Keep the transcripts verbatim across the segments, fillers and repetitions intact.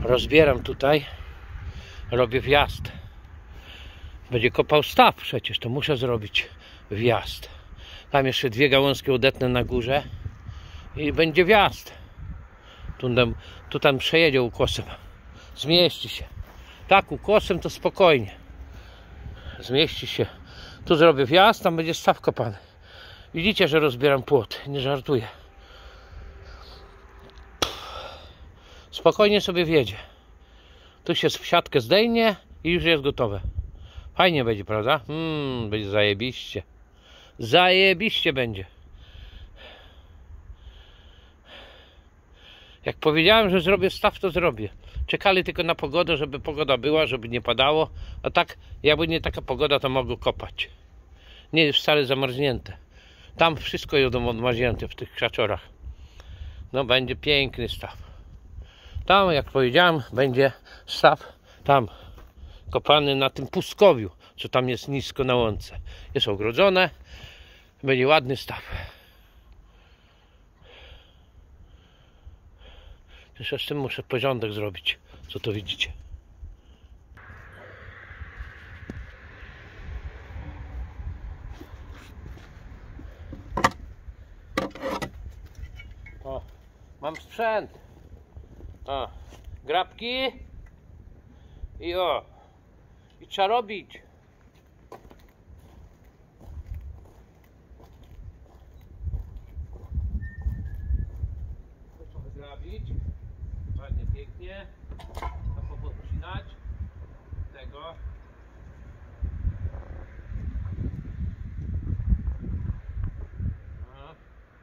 rozbieram tutaj, robię wjazd. Będzie kopał staw przecież, to muszę zrobić wjazd. Tam jeszcze dwie gałązki odetnę na górze i będzie wjazd. Tu, tu tam przejedzie ukosem. Zmieści się. Tak, ukosem to spokojnie. Zmieści się. Tu zrobię wjazd, tam będzie staw kopany. Widzicie, że rozbieram płot. Nie żartuję. Spokojnie sobie wjedzie. Tu się siatkę zdejmie i już jest gotowe. Fajnie będzie, prawda? Hmm, będzie zajebiście. Zajebiście będzie. Jak powiedziałem, że zrobię staw, to zrobię. Czekali tylko na pogodę, żeby pogoda była, żeby nie padało. A tak, jakby nie taka pogoda, to mogę kopać. Nie jest wcale zamarznięte. Tam wszystko jest odmarznięte w tych krzaczorach. No będzie piękny staw. Tam, jak powiedziałem, będzie staw tam kopany na tym pustkowiu, co tam jest nisko na łące. Jest ogrodzone. Będzie ładny staw. Jeszcze z tym muszę porządek zrobić, co to widzicie. O, mam sprzęt. O, grabki i o, i trzeba robić. Muszę wygrabić. Ładnie, pięknie. To podcinać tego. A.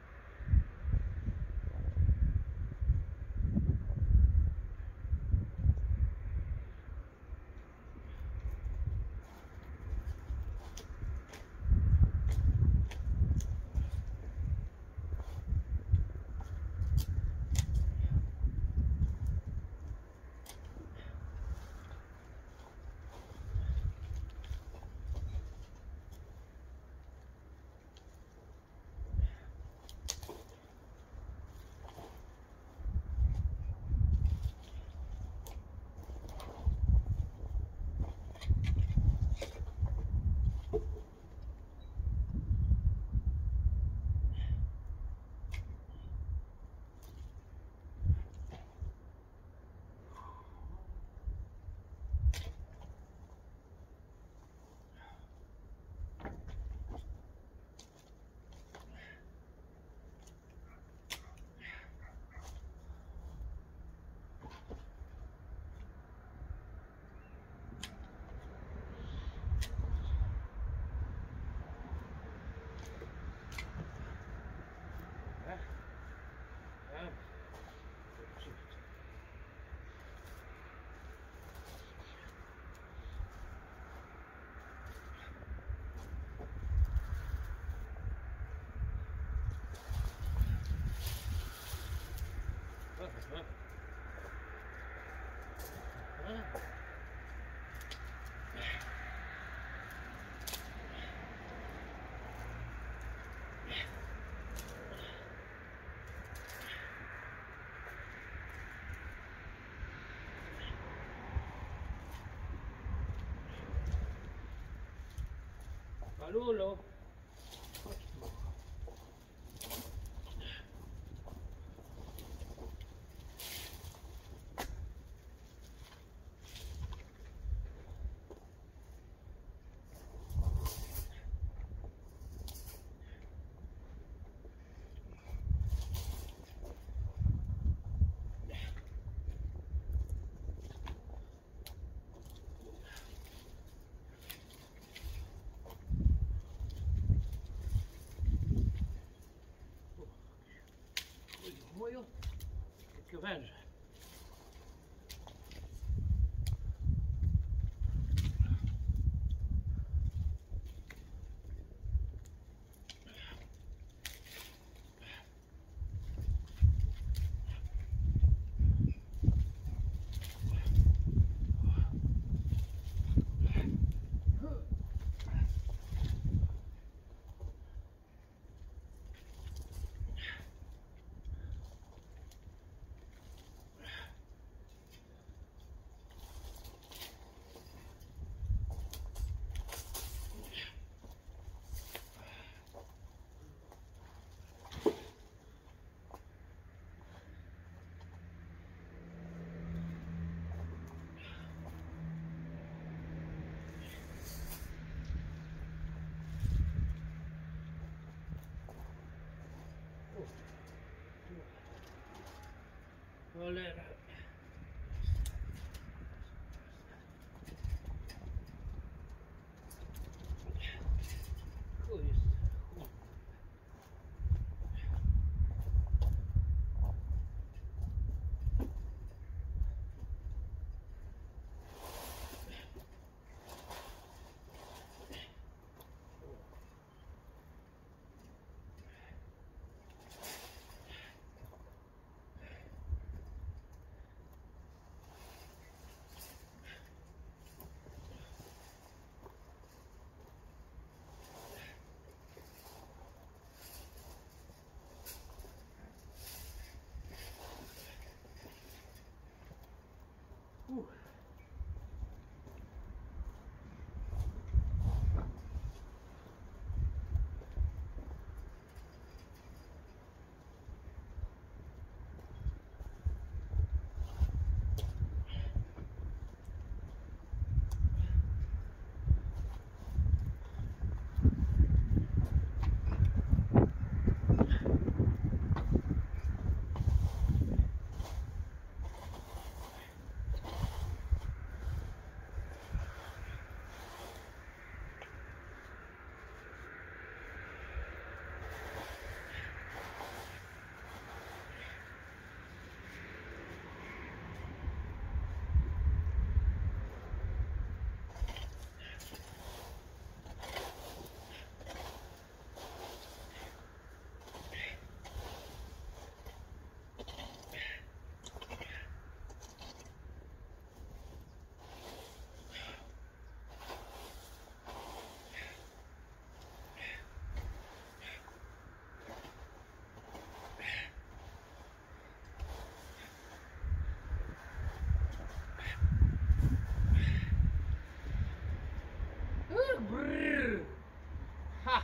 Lulu. Cholera. Chuj jest. Chuj. Uh. Brrr. Ha.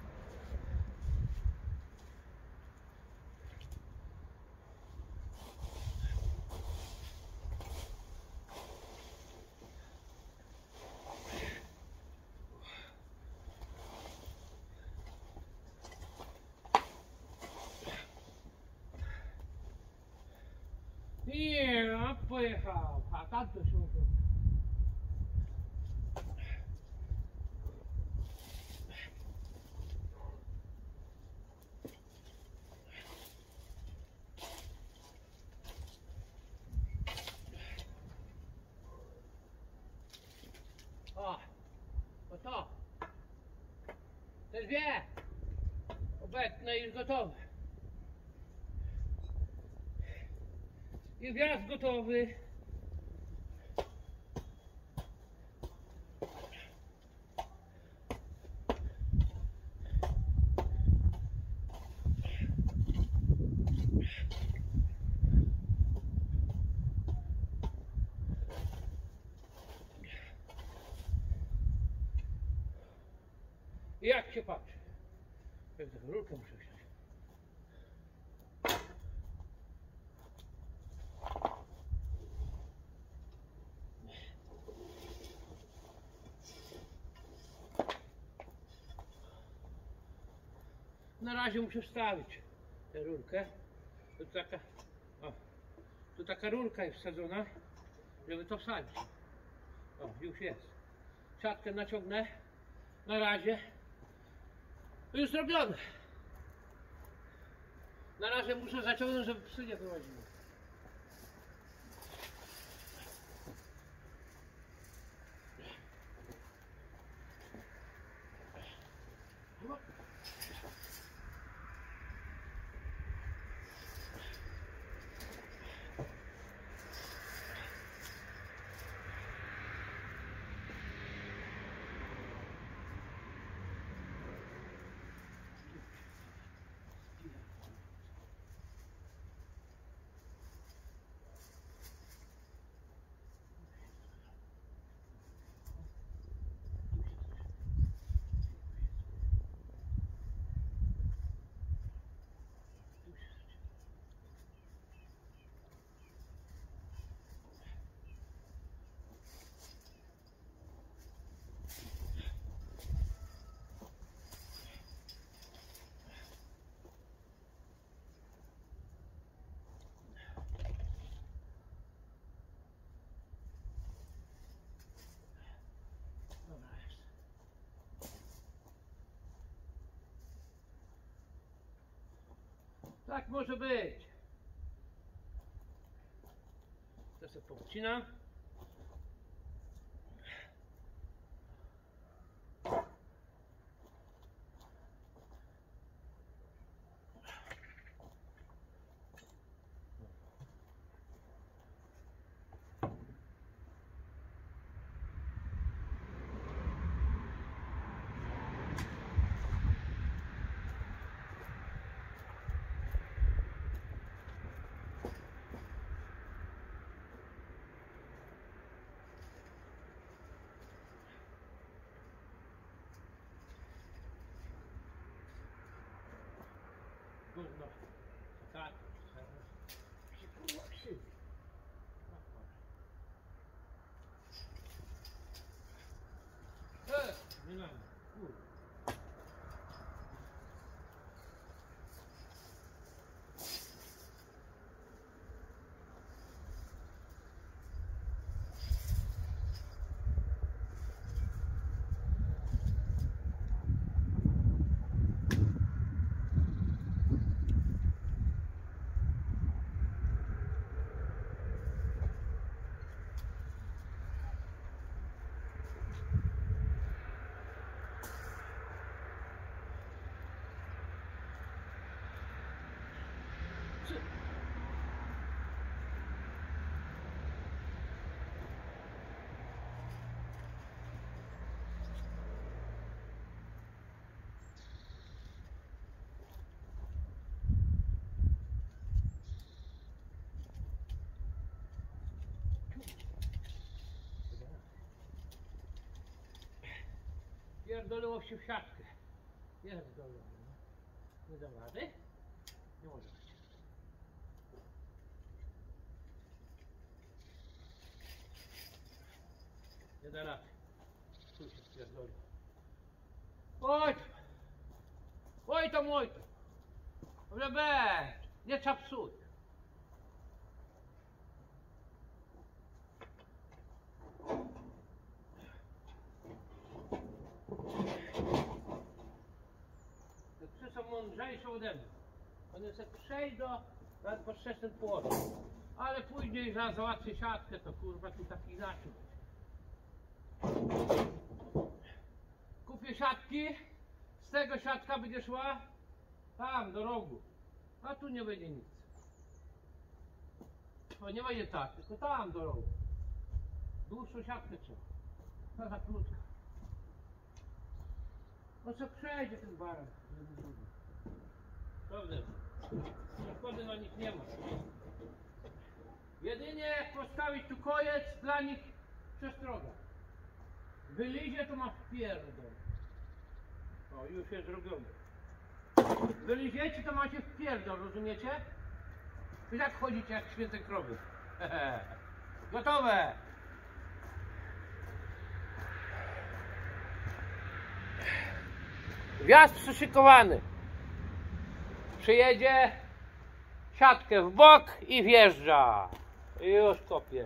Nie, a pojechał, a tam to się uda. O, o to. Te dwie. Obecne już gotowe. I wjazd gotowy. I jak się patrzy? Jak taką rurkę muszę wziąć. Na razie muszę wstawić tę rurkę. To taka, o, tu taka rurka jest wsadzona, żeby to wsadzić. O, już jest. Siatkę naciągnę. Na razie. Już zrobione. Na razie muszę zaciągnąć, żeby psy nie prowadziły. Tak może być. To sobie pocinam. Gówno. Tak. Się kurwa krzywi. Eee, nie mamy. Kurwa. Pierdoliło się w siatkę. Pierdoliło. Nie dam rady? Nie może być. Nie da rady. Tu się pierdoliło. Oj tam. Oj tam, oj tam. Dobrze będzie. Nie czapsuj. Są mądrzejsze ode mnie. One sobie przejdą nad poszczególnym płodem. Ale później za załatwię siatkę, to kurwa tu tak inaczej. Kupię siatki, z tego siatka będzie szła tam do rogu. A tu nie będzie nic. To nie będzie tak, tylko tam do rogu. Dłuższą siatkę trzeba. To za krótka. No co przejdzie ten baran. Prawda? Szkody na nich nie ma. Jedynie jak postawić tu koniec, dla nich przestroga. Wylizie, to ma wpierdol. O, już jest zrobione. Wyliziecie, to macie wpierdol, rozumiecie? I tak chodzicie jak święte krowy. Gotowe! Wjazd przyszykowany. Przyjedzie, siatkę w bok i wjeżdża. I już kopie.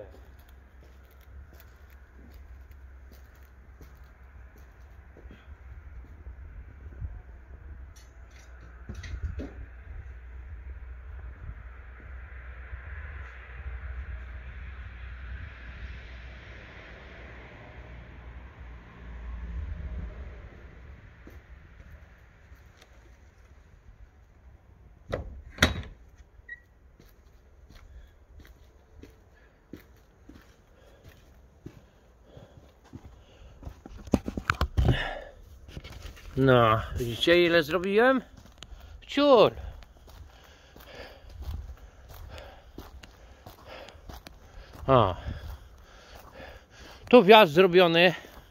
No, widzicie ile zrobiłem? Ciur! O. Tu wjazd zrobiony.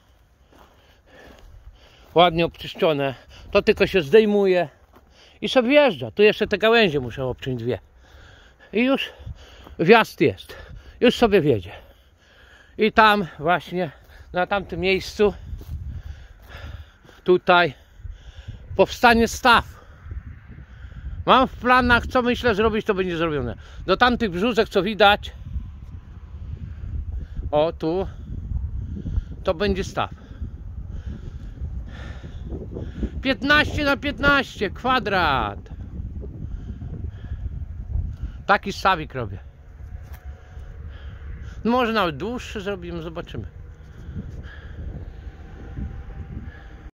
Ładnie obczyszczone. To tylko się zdejmuje i sobie wjeżdża. Tu jeszcze te gałęzie muszę obciąć dwie. I już wjazd jest. Już sobie wjedzie. I tam właśnie, na tamtym miejscu, tutaj powstanie staw. Mam w planach, co myślę zrobić, to będzie zrobione. Do tamtych brzózek, co widać, o tu, to będzie staw. piętnaście na piętnaście kwadrat. Taki stawik robię. No może nawet dłuższy zrobimy, zobaczymy.